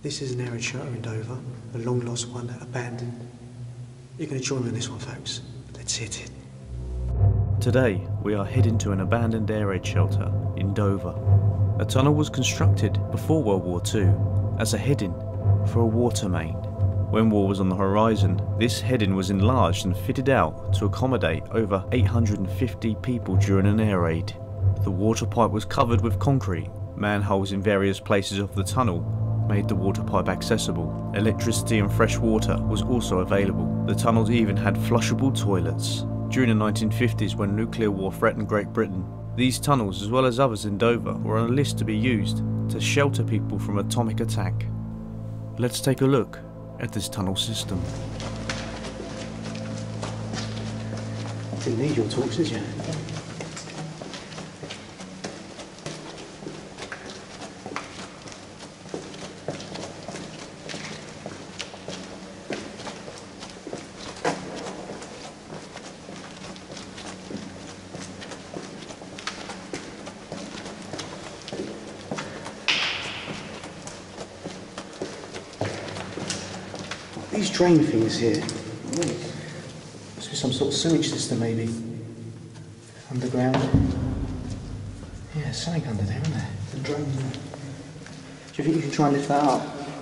This is an air raid shelter in Dover, a long lost one, abandoned. You're going to join me on this one, folks. Let's hit it. Today, we are heading to an abandoned air raid shelter in Dover. A tunnel was constructed before World War II as a heading for a water main. When war was on the horizon, this heading was enlarged and fitted out to accommodate over 850 people during an air raid. The water pipe was covered with concrete. Manholes in various places of the tunnel made the water pipe accessible. Electricity and fresh water was also available. The tunnels even had flushable toilets. During the 1950s, when nuclear war threatened Great Britain, these tunnels, as well as others in Dover, were on a list to be used to shelter people from atomic attack. Let's take a look at this tunnel system. Didn't need your torch, did you? These drain things here, must be some sort of sewage system maybe. Underground. Yeah, something under there, isn't there? The drain there. Do you think you can try and lift that up?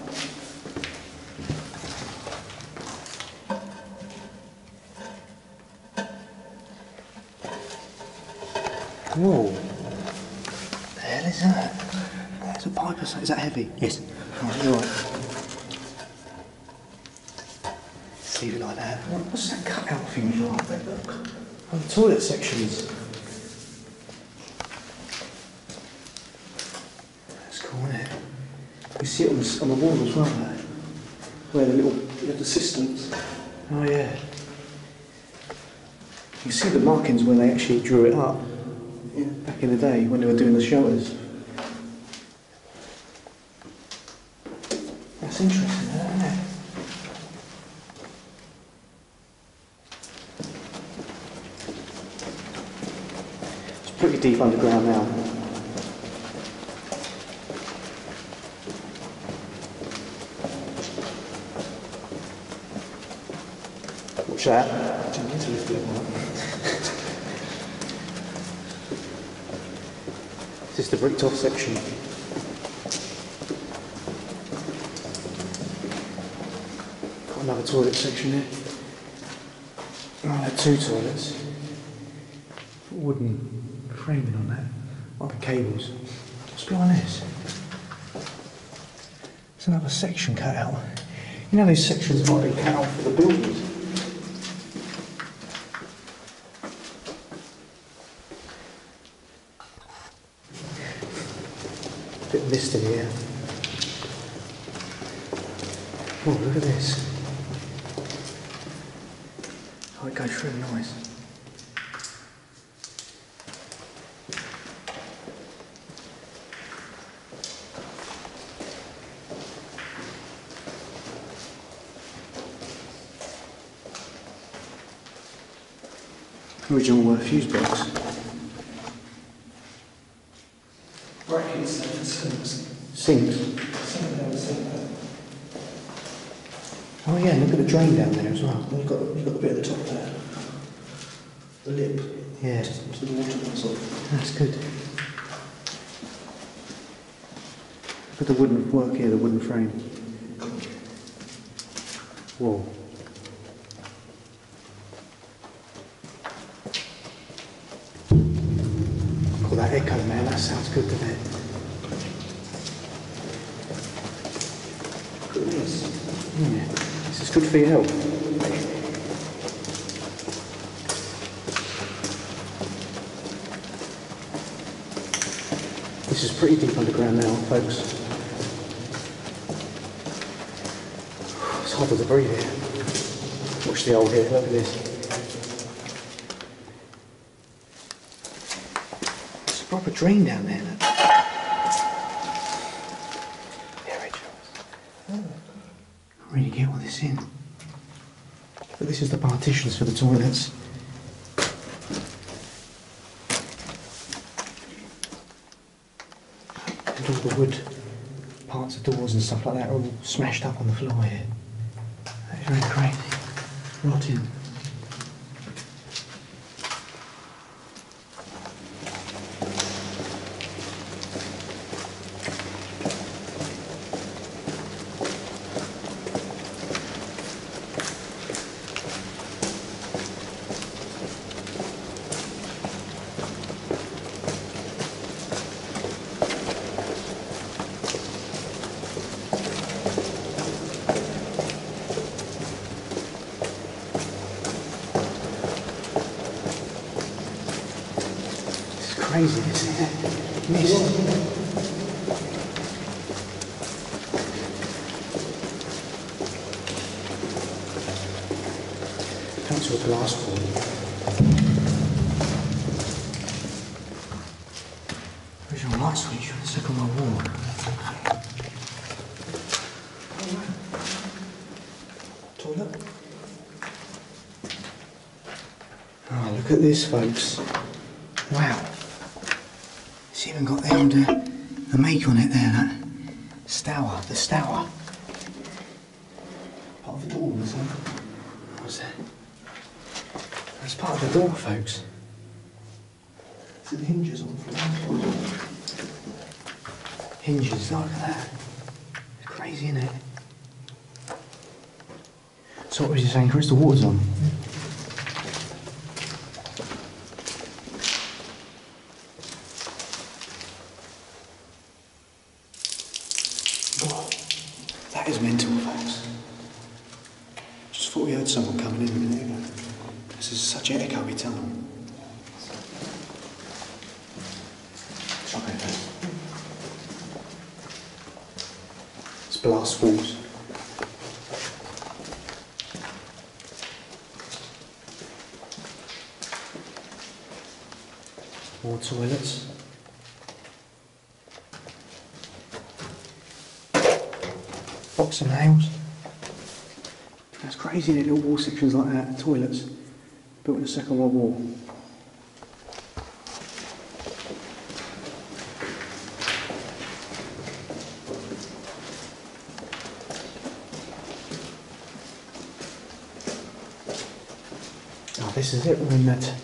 Whoa. The hell is that? There's a pipe or something. Is that heavy? Yes. Alright, you're right. Leave it like that. What's that cutout thing for? Oh, the toilet sections. That's cool, isn't it? You see it on the wall as well, there. Where the little systems. Oh yeah. You see the markings where they actually drew it up. Yeah. Back in the day when they were doing the shelters. That's interesting, isn't it? Pretty deep underground now. Watch that. Didn't need to lift it up. This is the bricked off section. Got another toilet section here. Oh, there are two toilets. Wooden framing on that, like the cables. What's behind this? There's another section cut out. You know these sections might be cut out for the buildings. A bit of mist in here. Oh, look at this. Oh, it goes really nice. Original fuse box. Brackets and sinks. Sinks. Oh yeah, look at the drain down there as well. You've got the bit at the top there. The lip. Yeah. So the water comes off. That's good. Look at the wooden work here, the wooden frame. Whoa. Oh, that echo, man, that sounds good, doesn't it? Look at this. Yeah. This is good for your health. This is pretty deep underground now, folks. It's harder to breathe here. Watch the old here, look at this. There's a proper drain down there, look. I really get all this in. But this is the partitions for the toilets. And all the wood parts of doors and stuff like that are all smashed up on the floor here. That is really crazy. Rotting. Crazy, isn't it? Mist. Come to a glass wall. Where's your light switch on the second World War? Toilet. Oh, look at this, folks. Wow. It's even got the old the make on it there, that Stour, the Stour. Part of the door, isn't it? What's that? That's part of the door, folks. See the hinges on the floor? Hinges, look at that. It's crazy, isn't it? So what was you saying, Chris? The water's on? That is mental, folks. Just thought we heard someone coming in a minute ago. This is such an echoey tunnel. Okay, it's blast walls. More toilets. Box of nails. That's crazy, little wall sections like that, toilets, built in the Second World War. Oh, this is it, we're in that.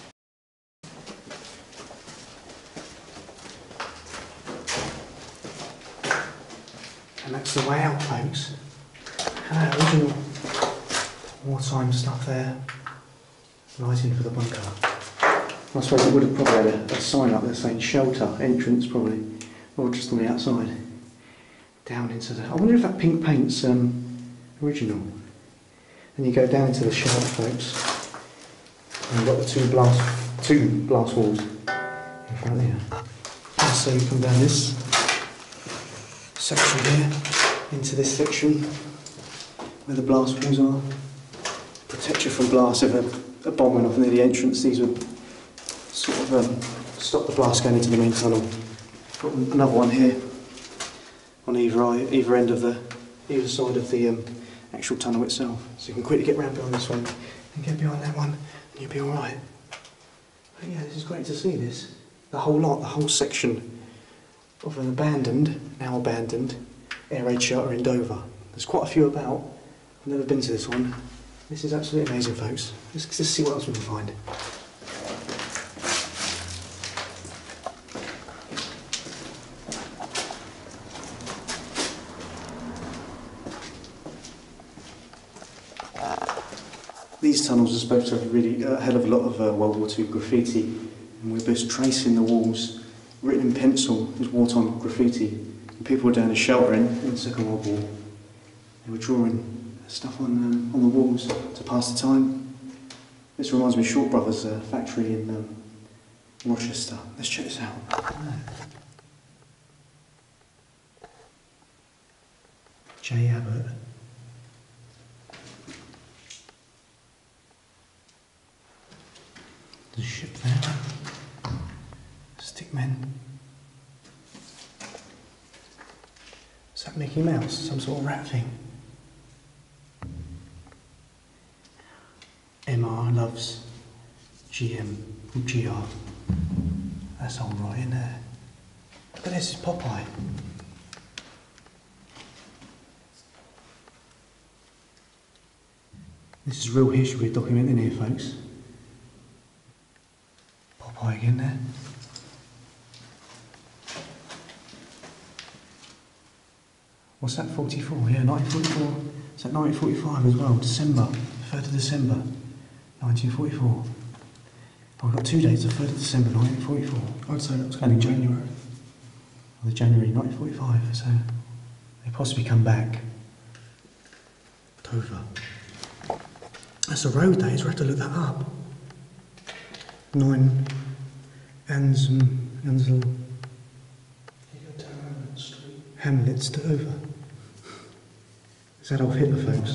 And that's the way out, folks. And original wartime stuff there. Lighting for the bunker. I suppose it would have probably had a sign up there saying shelter, entrance probably, or just on the outside. Down into the... I wonder if that pink paint's original. And you go down into the shelter, folks. And you've got the two blast walls in front of you. And so you come down this section here, into this section where the blast walls are. Protect you from blast if a bomb went off near the entrance. These would sort of stop the blast going into the main tunnel. Got another one here on either end of either side of the actual tunnel itself. So you can quickly get round behind this one and get behind that one and you'll be alright. But yeah, this is great to see this. The whole lot, the whole section of an now abandoned, air raid shelter in Dover. There's quite a few about. I've never been to this one. This is absolutely amazing, folks. Let's just see what else we can find. These tunnels are supposed to have really a hell of a lot of World War II graffiti, and we're just tracing the walls, written in pencil, as wartime graffiti. And people were down there sheltering in the Second World War. They were drawing stuff on the walls to pass the time. This reminds me of Short Brothers factory in Rochester. Let's check this out. J. Abbott. There's a ship there. Stickmen. Is that Mickey Mouse? Some sort of rat thing? MR loves GM, GR. That's all right in there. Look at this, it's Popeye. This is real history we're documenting here, folks. Popeye again there. What's that, 44? Yeah, 1944. It's at 1945 as well, December, 3rd of December, 1944. Oh, we've got 2 dates, the 3rd of December, 1944. I'd say that was going to be January. Or the January 1945, so they possibly come back. Dover. That's a road, that is, we'll have to look that up. 9 Ansel You go down Hamlet Street. Hamlets, Dover. Is that Adolf Hitler, folks?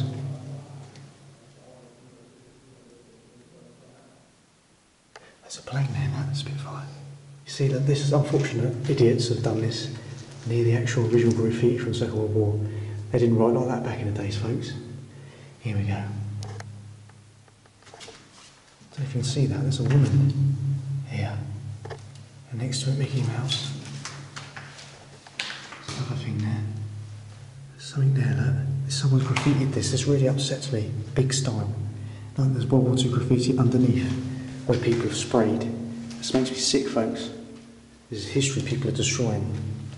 There's a plane there, that Spitfire. You see that this is unfortunate. Idiots have done this near the actual original graffiti from the Second World War. They didn't write like that back in the days, folks. Here we go. I don't know if you can see that. There's a woman here. And next to it, Mickey Mouse. There's another thing there. There's something there, look. Someone's graffitied this. This really upsets me. Big style. Like there's World War II graffiti underneath where people have sprayed. This makes me sick, folks. This is history people are destroying.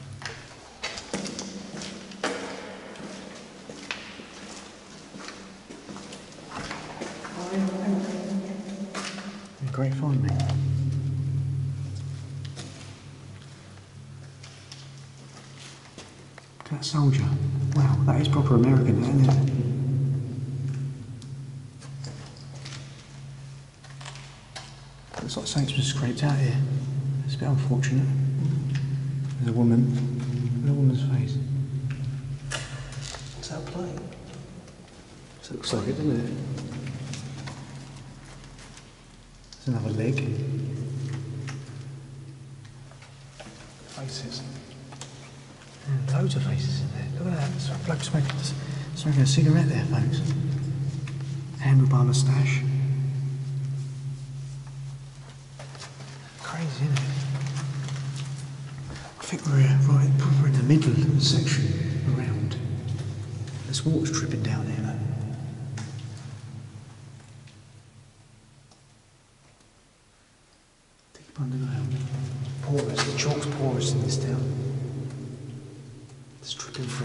Great find, mate. That soldier. Wow, that is proper American, isn't it? Looks like something's been scraped out here. It's a bit unfortunate. There's a woman. Look at a woman's face. Is that a plane? So it looks like it, doesn't it? There's another leg. Faces. Yeah, loads of faces in there. Look at that. There's a bloke smoking a cigarette there, folks. Handlebar moustache. Crazy, isn't it? I think we're in the middle of the section around. There's water dripping down here, look. Deep underground. Porous, the chalk's porous in this town. It's dripping through.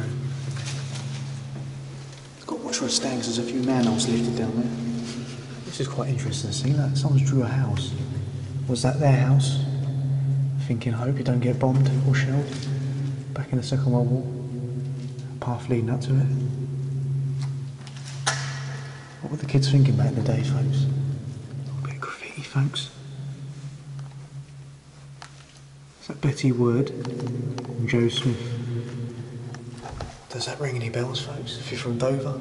It's got to watch where it stands. There's a few manholes lifted down there. This is quite interesting to see. Look, someone's drew a house. Was that their house? Thinking, I hope you don't get bombed or shelled. Back in the Second World War. Path leading up to it. What were the kids thinking back in the day, folks? A bit of graffiti, folks. Is that Betty Word and Joe Smith? Does that ring any bells, folks, if you're from Dover?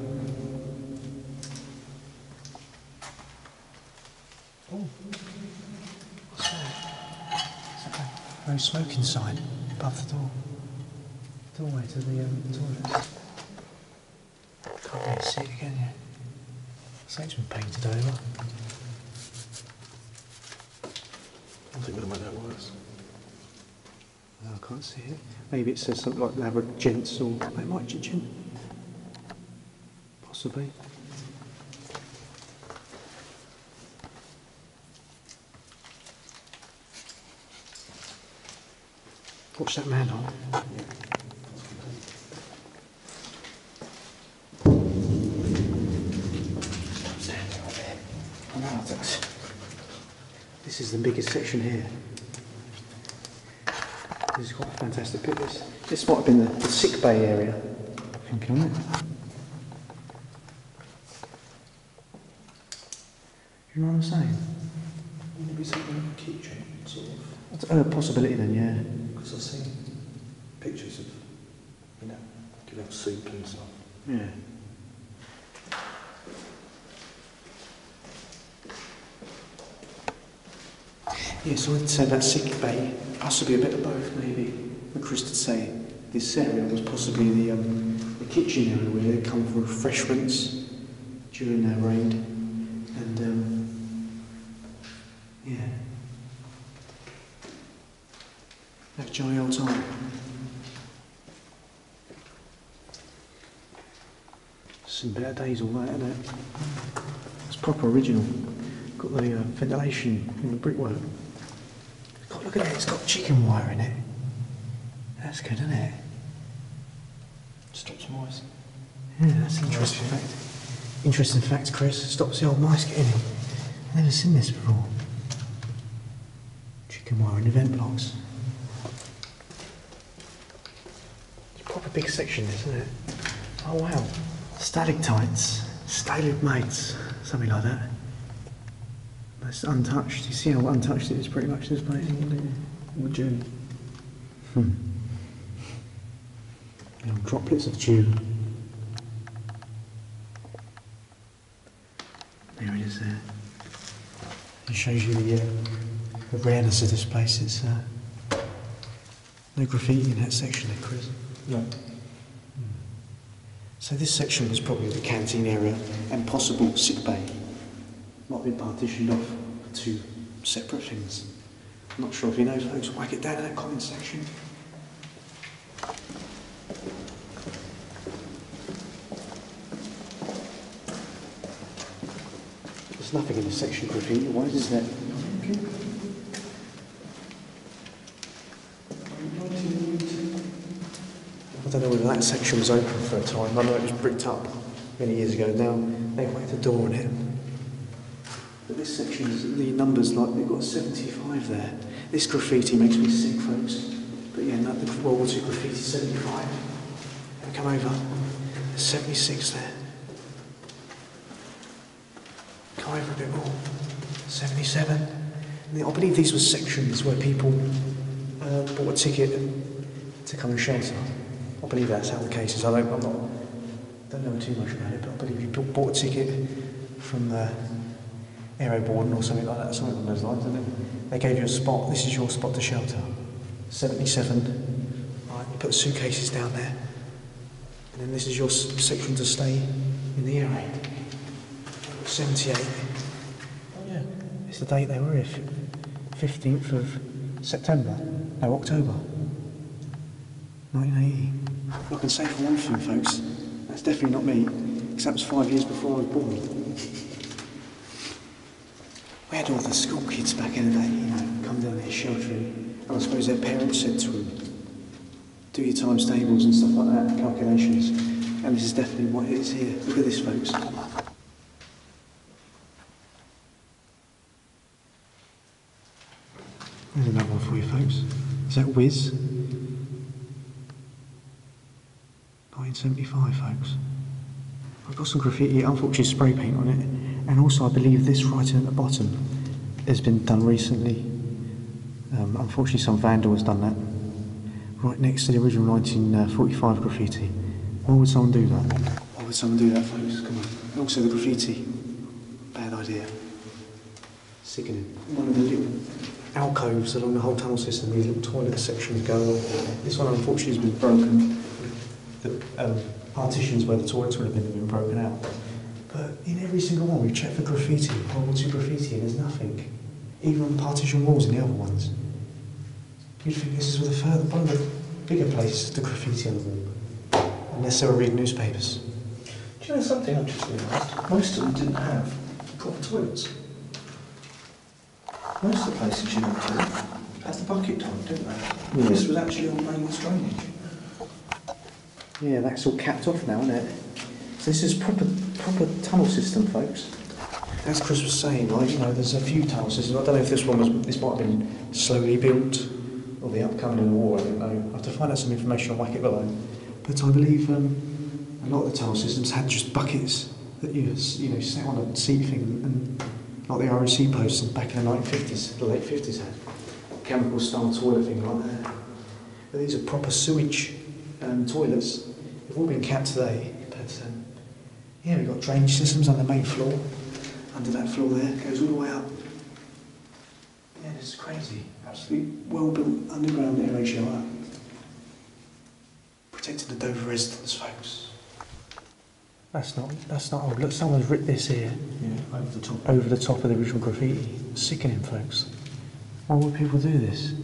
Oh, what's that? Is that no smoking sign above the door? Doorway to the toilets. Can't really see it again, yeah. Something's been painted over. I think we'll make that worse. No, I can't see it. Maybe it says something like Lavra Gents or... It might be Gent. Possibly. Watch that man on. This is the biggest section here. This is quite a fantastic bit. This might have been the sick bay area, I'm thinking, wasn't it? You know what I'm saying? Wouldn't it be something in the kitchen, sort of? That's a possibility then, yeah. Because I've seen pictures of, giving soup and stuff. Yeah. Yeah, so I'd say that sick bay, possibly a bit of both, maybe. What Chris would say, this area was possibly the kitchen area where they'd come for refreshments during their raid. And, yeah. Have a jolly old time. Some better days all that, isn't it? proper original. Got the ventilation in the brickwork. God, look at that, it's got chicken wire in it. That's good, isn't it? Stops mice. Yeah, that's an interesting fact. Interesting fact, Chris. Stops the old mice getting in. I've never seen this before. Chicken wire in the vent blocks. It's a proper big section, isn't it? Oh wow. Stalactites, stalagmites, something like that. That's untouched. You see how untouched it is pretty much this place? Would you? Little droplets of dew. There it is there. It shows you the rareness of this place. It's no graffiti in that section there, Chris. No. So this section was probably the canteen area and possible sick bay. Might have been partitioned off for two separate things. I'm not sure if you know, folks. Whack it down in that comment section. There's nothing in this section graffiti-wise, is there? I don't know whether that section was open for a time. I know it was bricked up many years ago. Now they've whacked a door on it. But this section, the numbers, like they've got 75 there. This graffiti makes me sick, folks. But yeah, no, the World War II graffiti 75. And come over, there's 76 there. Come over a bit more, 77. And I believe these were sections where people bought a ticket to come and shelter. I believe that's how the case is. I don't know too much about it, but I believe you bought a ticket from the Aero Boarding or something like that, something along those lines, and they gave you a spot. This is your spot to shelter. 77. Right, you put suitcases down there, and then this is your section to stay in the air raid. 78. Oh yeah, it's the date they were here. 15th of September. No, October. 1980. I can say for one thing, folks, that's definitely not me, because that was 5 years before I was born. We had all the school kids back in the day, you know, come down here sheltering, and I suppose their parents said to them, do your times tables and stuff like that, calculations, and this is definitely what it is here. Look at this, folks. There's another one for you, folks. Is that Wiz? 1975, folks. I've got some graffiti, unfortunately spray paint on it, and also I believe this writing at the bottom has been done recently. Unfortunately some vandal has done that. Right next to the original 1945 graffiti. Why would someone do that? Why would someone do that, folks? Come on. And also the graffiti. Bad idea. Sickening. One of the little alcoves along the whole tunnel system, these little toilet sections going on. This one unfortunately has been broken. The partitions where the toilets would have been broken out. But in every single one we've checked for graffiti, World War II graffiti, and there's nothing. Even on partition walls in the other ones. You'd think this is one of the bigger places to graffiti on the wall. Unless they were reading newspapers. Do you know something I've just realised? Most of them didn't have proper toilets. Most of the places you went to had the bucket toilet, didn't they? Yeah. This was actually on mains drainage. Yeah, that's all capped off now, isn't it? So this is proper tunnel system, folks. As Chris was saying, like, you know, there's a few tunnel systems. I don't know if this might have been slowly built, or the upcoming in the war, I don't know. I have to find out some information on Whack It Below. But I believe a lot of the tunnel systems had just buckets that you sat on a seat thing, and like the ROC posts back in the 1950s, the late 50s had. Chemical style toilet thing like that. But these are proper sewage toilets. They've all been capped today, but yeah, we've got drainage systems on the main floor. Under that floor there, goes all the way up. Yeah, this is crazy. Absolutely well-built underground air HLR. Protecting the Dover residents, folks. That's not old. Look, someone's written this here. Yeah, over the top. Over the top of the original graffiti. Sickening, folks. Why would people do this?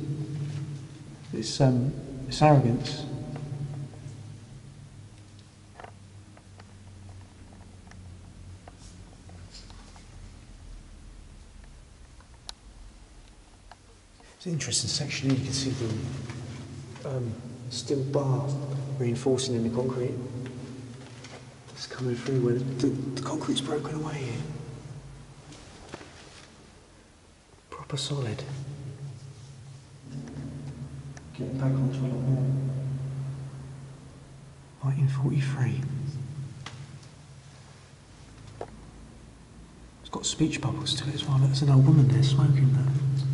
It's arrogance. It's an interesting section here. You can see the steel bar reinforcing in the concrete. It's coming through where the concrete's broken away here. Proper solid. Getting back onto a lot more. 1943. It's got speech bubbles to it as well. There's an old woman there smoking that.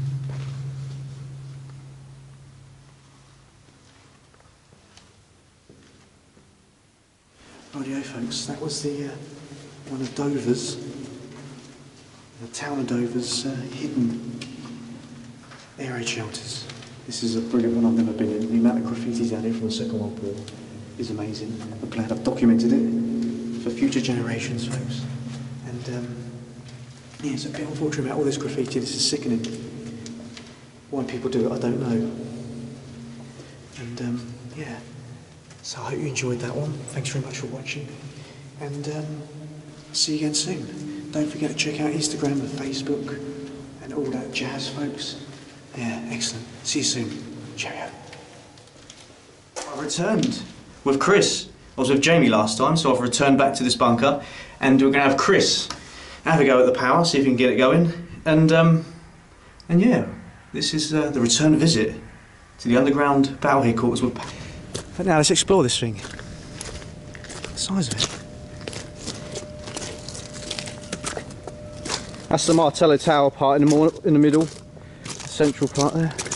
Rightio folks, that was the one of Dover's, the town of Dover's hidden air raid shelters. This is a brilliant one I've never been in. The amount of graffiti down here from the Second World War is amazing. I'm glad I've documented it for future generations, folks. And yeah, it's a bit unfortunate about all this graffiti. This is sickening. Why people do it, I don't know. And yeah, so I hope you enjoyed that one. Thanks very much for watching. And see you again soon. Don't forget to check out Instagram and Facebook and all that jazz, folks. Yeah, excellent. See you soon. Cheerio. I returned with Chris. I was with Jamie last time, so I've returned back to this bunker, and we're going to have Chris have a go at the power, see if we can get it going. And yeah, this is the return visit to the underground battle headquarters with power. But now let's explore this thing. The size of it. That's the Martello Tower part in the middle, the central part there.